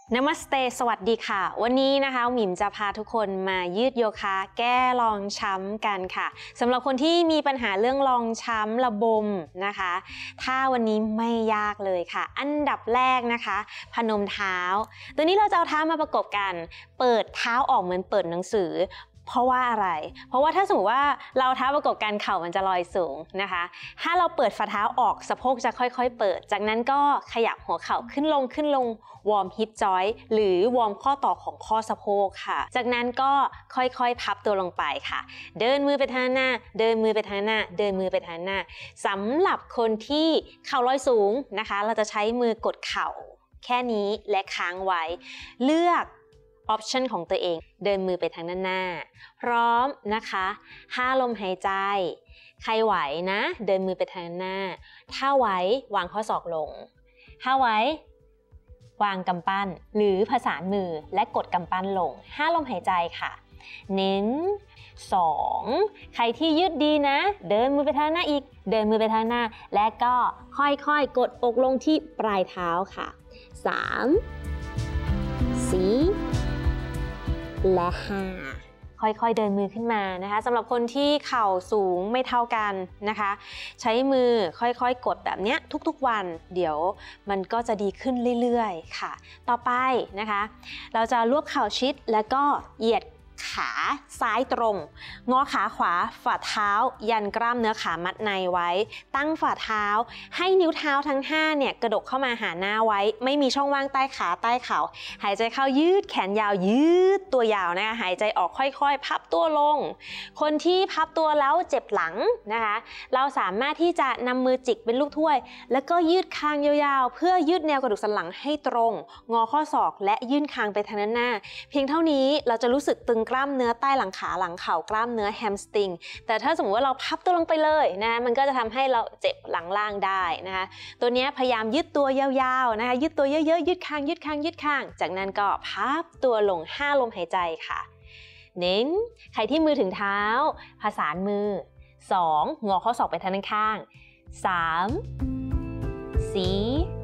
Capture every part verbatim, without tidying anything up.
นามัสเตสวัสดีค่ะวันนี้นะคะหมิมจะพาทุกคนมายืดโยคะแก้รองช้ำกันค่ะสำหรับคนที่มีปัญหาเรื่องรองช้ำระบมนะคะถ้าวันนี้ไม่ยากเลยค่ะอันดับแรกนะคะพนมเท้าตัวนี้เราจะเอาเท้ามาประกบกันเปิดเท้าออกเหมือนเปิดหนังสือเพราะว่าอะไรเพราะว่าถ้าสมมติว่าเราเท้าประกบกันเข่ามันจะลอยสูงนะคะถ้าเราเปิดฝ่าเท้าออกสะโพกจะค่อยๆเปิดจากนั้นก็ขยับหัวเข่าขึ้นลงขึ้นลงวอร์มฮิปจอยต์หรือวอร์มข้อต่อของข้อสะโพกค่ะจากนั้นก็ค่อยๆพับตัวลงไปค่ะเดินมือไปทางหน้าเดินมือไปทางหน้าเดินมือไปทางหน้าสำหรับคนที่เข่าลอยสูงนะคะเราจะใช้มือกดเข่าแค่นี้และค้างไว้เลือกออปชันของตัวเองเดินมือไปทางด้านหน้าพร้อมนะคะห้าลมหายใจใครไหวนะเดินมือไปทางหน้าถ้าไหววางข้อศอกลงถ้าไหววางกำปั้นหรือผสานมือและกดกำปั้นลงห้าลมหายใจค่ะเน้นสองใครที่ยืดดีนะเดินมือไปทางหน้าอีกเดินมือไปทางหน้าและก็ค่อยๆกดอกลงที่ปลายเท้าค่ะสามสี่และห้าค่อยๆเดินมือขึ้นมานะคะสำหรับคนที่เข่าสูงไม่เท่ากันนะคะใช้มือค่อยๆกดแบบนี้ทุกๆวันเดี๋ยวมันก็จะดีขึ้นเรื่อยๆค่ะต่อไปนะคะเราจะรวบเข่าชิดแล้วก็เหยียดขาซ้ายตรงงอขาขวาฝ่าเท้ายันกล้ามเนื้อขามัดในไว้ตั้งฝ่าเท้าให้นิ้วเท้าทั้งห้าเนี่ยกระดกเข้ามาหาหน้าไว้ไม่มีช่องว่างใต้ขาใต้เข่าหายใจเข้ายืดแขนยาวยืดตัวยาวนะคะหายใจออกค่อยๆพับตัวลงคนที่พับตัวแล้วเจ็บหลังนะคะเราสามารถที่จะนำมือจิกเป็นลูกถ้วยแล้วก็ยืดคางยาวๆเพื่อยืดแนวกระดูกสันหลังให้ตรงงอข้อศอกและยื่นคางไปทางด้านหน้าเพียงเท่านี้เราจะรู้สึกตึงกล้ามเนื้อใต้หลังขาหลังเข่ากล้ามเนื้อแฮมสตริงแต่ถ้าสมมติว่าเราพับตัวลงไปเลยนะมันก็จะทำให้เราเจ็บหลังล่างได้นะคะตัวนี้พยายามยืดตัวยาวๆนะคะยืดตัวเยอะๆยืดคางยืดคางยืดคางจากนั้นก็พับตัวลงห้าลมหายใจค่ะเน้นใครที่มือถึงเท้าผสานมือสองงอข้อศอกไปทางด้านข้างสามสี่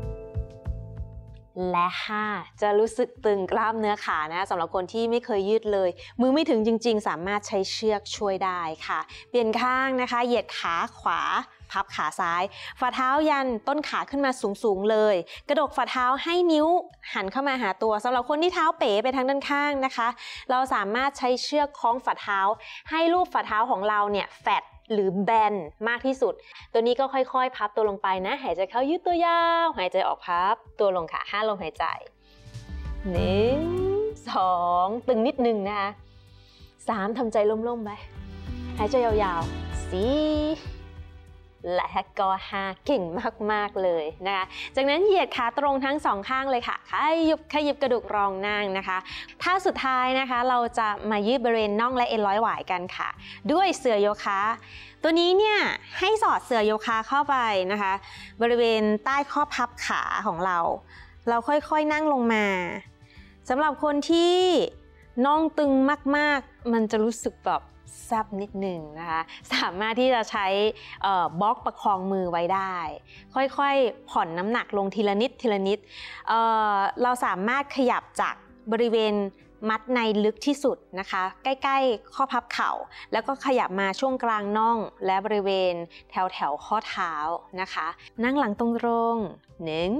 และห้าจะรู้สึกตึงกล้ามเนื้อขานะสำหรับคนที่ไม่เคยยืดเลยมือไม่ถึงจริงๆสามารถใช้เชือกช่วยได้ค่ะเปลี่ยนข้างนะคะเหยียดขาขวาพับขาซ้ายฝ่าเท้ายันต้นขาขึ้นมาสูงๆเลยกระดกฝ่าเท้าให้นิ้วหันเข้ามาหาตัวสำหรับคนที่เท้าเป๋ไปทางด้านข้างนะคะเราสามารถใช้เชือกคล้องฝ่าเท้าให้รูปฝ่าเท้าของเราเนี่ยแฟตหรือแบนมากที่สุดตัวนี้ก็ค่อยๆพับตัวลงไปนะหายใจเข้ายืดตัวยาวหายใจออกพับตัวลงค่ะห้าลมหายใจหนึ่งสองตึงนิดนึงนะคะสามทำใจล่มๆไปหายใจยาวๆสี่และก็ห้าเก่งมากๆเลยนะคะจากนั้นเหยียดขาตรงทั้งสองข้างเลยค่ะขยับขยับกระดูกรองนั่งนะคะท่าสุดท้ายนะคะเราจะมายืดบริเวณน่องและเอ็นร้อยหวายกันค่ะด้วยเสื่อโยคะตัวนี้เนี่ยให้สอดเสื่อโยคะเข้าไปนะคะบริเวณใต้ข้อพับขาของเราเราค่อยๆนั่งลงมาสำหรับคนที่น่องตึงมากๆมันจะรู้สึกแบบแซบนิดหนึ่งนะคะสามารถที่จะใช้บล็อกประคองมือไว้ได้ค่อยๆผ่อนน้ำหนักลงทีละนิดทีละนิด เอ่อ เราสามารถขยับจากบริเวณมัดในลึกที่สุดนะคะใกล้ๆข้อพับเข่าแล้วก็ขยับมาช่วงกลางน่องและบริเวณแถวๆข้อเท้านะคะนั่งหลังตรงๆหนึ่ง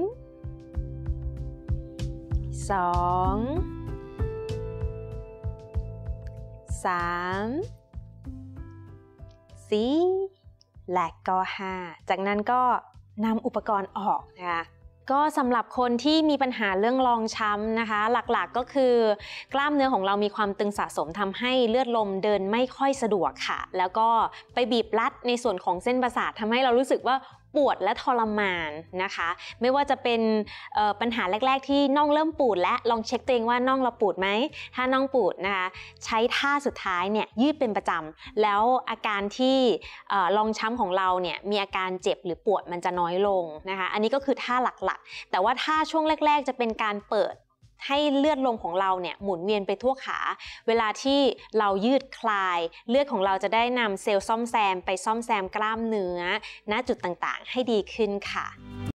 สองสามสี่และก็ห้าจากนั้นก็นำอุปกรณ์ออกนะคะก็สำหรับคนที่มีปัญหาเรื่องรองช้ำนะคะหลักๆก็คือกล้ามเนื้อของเรามีความตึงสะสมทำให้เลือดลมเดินไม่ค่อยสะดวกค่ะแล้วก็ไปบีบรัดในส่วนของเส้นประสาททำให้เรารู้สึกว่าปวดและทรมานนะคะไม่ว่าจะเป็นปัญหาแรกๆที่น่องเริ่มปูดและลองเช็คตัวเองว่าน่องเราปูดไหมถ้าน่องปูดนะคะใช้ท่าสุดท้ายเนี่ยยืดเป็นประจำแล้วอาการที่รองช้ำของเราเนี่ยมีอาการเจ็บหรือปวดมันจะน้อยลงนะคะอันนี้ก็คือท่าหลักๆแต่ว่าท่าช่วงแรกๆจะเป็นการเปิดให้เลือดลมของเราเนี่ยหมุนเวียนไปทั่วขาเวลาที่เรายืดคลายเลือดของเราจะได้นำเซลล์ซ่อมแซมไปซ่อมแซมกล้ามเนื้อณจุดต่างๆให้ดีขึ้นค่ะ